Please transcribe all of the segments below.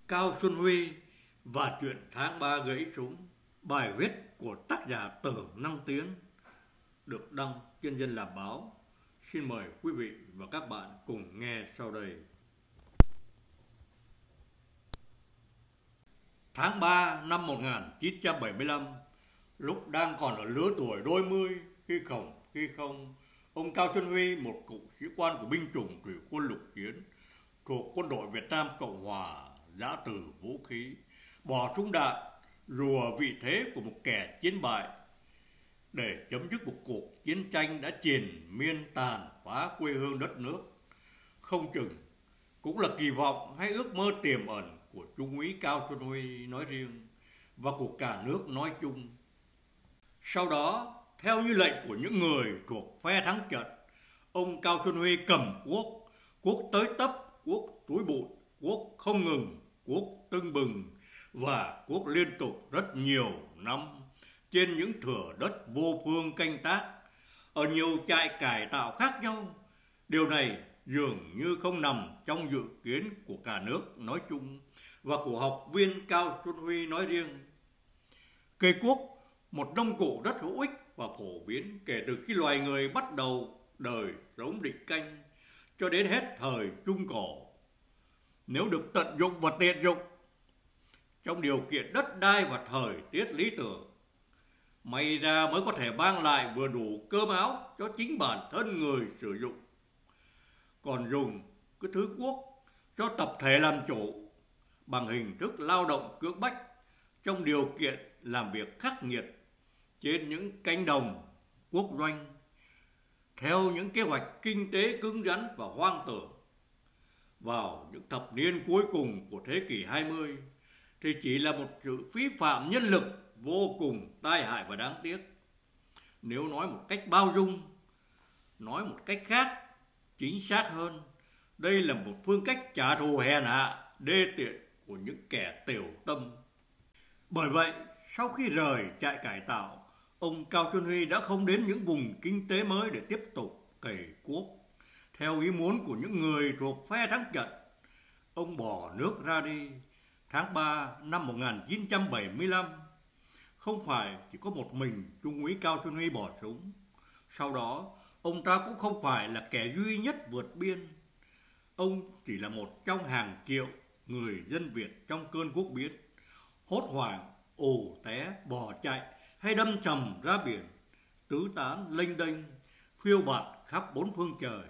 Cao Xuân Huy và chuyện tháng 3 gãy súng. Bài viết của tác giả Tưởng Năng Tiến được đăng trên Dân Làm Báo. Xin mời quý vị và các bạn cùng nghe sau đây. Tháng 3 năm 1975, lúc đang còn ở lứa tuổi đôi mươi, khi không, ông Cao Xuân Huy, một cựu sĩ quan của binh chủng thủy quân lục chiến thuộc Quân đội Việt Nam Cộng Hòa, giã từ vũ khí, bỏ súng đạn, rùa vị thế của một kẻ chiến bại để chấm dứt một cuộc chiến tranh đã triền miên tàn phá quê hương đất nước. Không chừng cũng là kỳ vọng hay ước mơ tiềm ẩn của Trung úy Cao Xuân Huy nói riêng và của cả nước nói chung. Sau đó, theo như lệnh của những người thuộc phe thắng trận, ông Cao Xuân Huy cầm cuốc tới tấp, cuốc túi bụi, cuốc không ngừng, cuốc tưng bừng và cuốc liên tục rất nhiều năm trên những thửa đất vô phương canh tác ở nhiều trại cải tạo khác nhau. Điều này dường như không nằm trong dự kiến của cả nước nói chung và của học viên Cao Xuân Huy nói riêng. Cây cuốc, một nông cụ rất hữu ích và phổ biến kể từ khi loài người bắt đầu đời sống định canh cho đến hết thời Trung Cổ. Nếu được tận dụng và tiện dụng trong điều kiện đất đai và thời tiết lý tưởng, may ra mới có thể mang lại vừa đủ cơm áo cho chính bản thân người sử dụng. Còn dùng cái thứ cuốc cho tập thể làm chủ bằng hình thức lao động cưỡng bách trong điều kiện làm việc khắc nghiệt trên những cánh đồng quốc doanh theo những kế hoạch kinh tế cứng rắn và hoang tưởng vào những thập niên cuối cùng của thế kỷ 20 thì chỉ là một sự phí phạm nhân lực vô cùng tai hại và đáng tiếc. Nếu nói một cách bao dung, nói một cách khác, chính xác hơn, đây là một phương cách trả thù hèn hạ, đê tiện của những kẻ tiểu tâm. Bởi vậy, sau khi rời trại cải tạo, ông Cao Xuân Huy đã không đến những vùng kinh tế mới để tiếp tục cày cuốc theo ý muốn của những người thuộc phe thắng trận. Ông bỏ nước ra đi tháng 3 năm 1975. Không phải chỉ có một mình Trung úy Cao Xuân Huy bỏ súng. Sau đó, ông ta cũng không phải là kẻ duy nhất vượt biên. Ông chỉ là một trong hàng triệu người dân Việt trong cơn quốc biến, hốt hoảng, ồ té, bỏ chạy hay đâm chầm ra biển, tứ tán lênh đênh, phiêu bạt khắp bốn phương trời.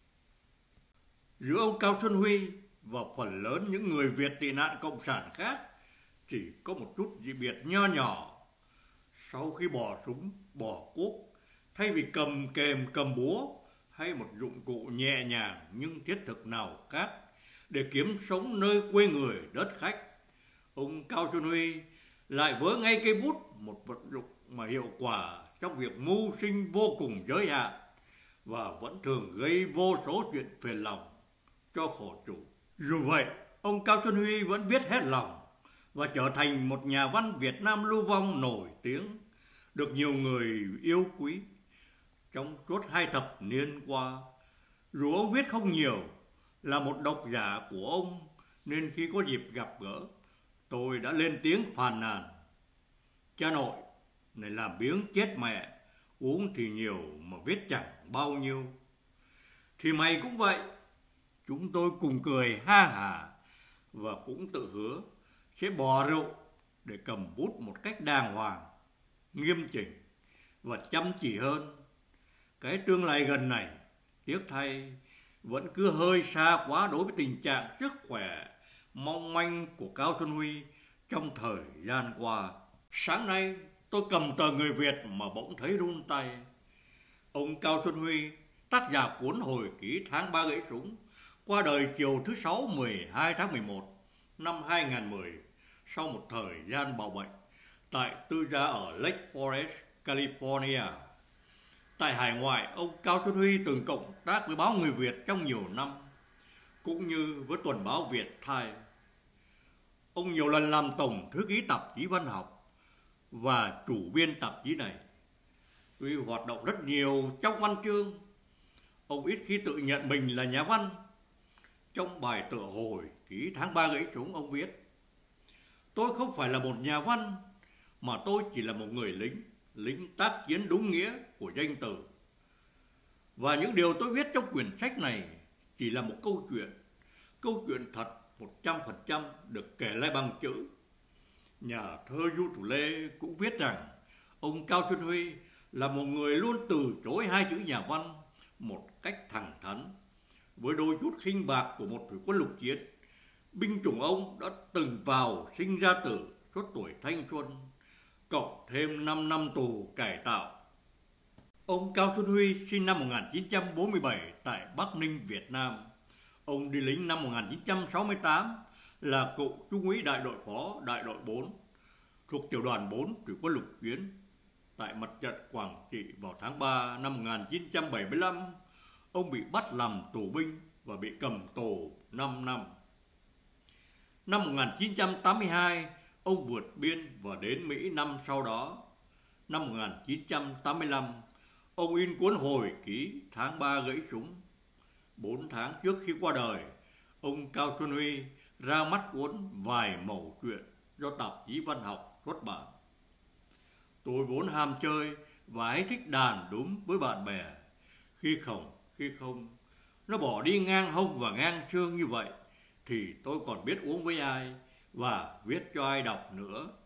Giữa ông Cao Xuân Huy và phần lớn những người Việt tị nạn cộng sản khác chỉ có một chút dị biệt nho nhỏ. Sau khi bỏ súng, bỏ cuốc, thay vì cầm kềm, cầm búa hay một dụng cụ nhẹ nhàng nhưng thiết thực nào khác để kiếm sống nơi quê người đất khách, ông Cao Xuân Huy lại vớ ngay cây bút, một vật dụng mà hiệu quả trong việc mưu sinh vô cùng giới hạn và vẫn thường gây vô số chuyện phiền lòng cho khổ chủ. Dù vậy, ông Cao Xuân Huy vẫn viết hết lòng và trở thành một nhà văn Việt Nam lưu vong nổi tiếng, được nhiều người yêu quý trong suốt 2 thập niên qua. Dù ông viết không nhiều, là một độc giả của ông nên khi có dịp gặp gỡ, tôi đã lên tiếng phàn nàn: cha nội này làm biếng chết mẹ, uống thì nhiều mà viết chẳng bao nhiêu. Thì mày cũng vậy. Chúng tôi cùng cười ha hả và cũng tự hứa sẽ bỏ rượu để cầm bút một cách đàng hoàng, nghiêm chỉnh và chăm chỉ hơn. Cái tương lai gần này, tiếc thay, vẫn cứ hơi xa quá đối với tình trạng sức khỏe mong manh của Cao Xuân Huy trong thời gian qua. Sáng nay tôi cầm tờ Người Việt mà bỗng thấy run tay. Ông Cao Xuân Huy, tác giả cuốn hồi ký tháng 3 gãy súng, qua đời chiều thứ Sáu 12 tháng 11 năm 2010 sau một thời gian bào bệnh tại tư gia ở Lake Forest, California. Tại hải ngoại, ông Cao Xuân Huy từng cộng tác với báo Người Việt trong nhiều năm, cũng như với tuần báo Việt Thai. Ông nhiều lần làm tổng thư ký tạp chí văn học và chủ biên tạp chí này. Tuy hoạt động rất nhiều trong văn chương, ông ít khi tự nhận mình là nhà văn. Trong bài tựa hồi ký tháng 3 gãy súng, ông viết: Tôi không phải là một nhà văn, mà tôi chỉ là một người lính, lính tác chiến đúng nghĩa của danh từ. Và những điều tôi viết trong quyển sách này chỉ là một câu chuyện thật 100% được kể lại bằng chữ. Nhà thơ Du Thủ Lê cũng viết rằng ông Cao Xuân Huy là một người luôn từ chối hai chữ nhà văn một cách thẳng thắn. Với đôi chút khinh bạc của một thủy quân lục chiến, binh chủng ông đã từng vào sinh ra tử suốt tuổi thanh xuân, cộng thêm 5 năm tù cải tạo. Ông Cao Xuân Huy sinh năm 1947 tại Bắc Ninh, Việt Nam. Ông đi lính năm 1968, là cựu trung úy đại đội phó đại đội 4 thuộc tiểu đoàn 4 thủy quân lục chiến. Tại mặt trận Quảng Trị vào tháng 3 năm 1975, ông bị bắt làm tù binh và bị cầm tù 5 năm. Năm 1982, ông vượt biên và đến Mỹ năm sau đó. Năm 1985, ông in cuốn hồi ký Tháng 3 gãy súng. 4 tháng trước khi qua đời, ông Cao Xuân Huy ra mắt cuốn Vài mẩu chuyện do tạp chí Văn học xuất bản. Tôi vốn ham chơi và hay thích đàn đúm với bạn bè. Khi không, nó bỏ đi ngang hông và ngang xương như vậy, thì tôi còn biết uống với ai và viết cho ai đọc nữa.